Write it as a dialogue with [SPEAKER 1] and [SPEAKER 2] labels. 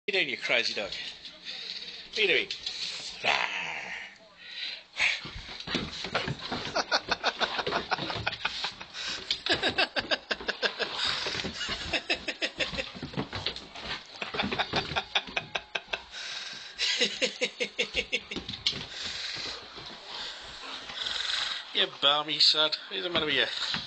[SPEAKER 1] What are you doing, you crazy dog? What are you doing? You balmy sod. What's the matter with you?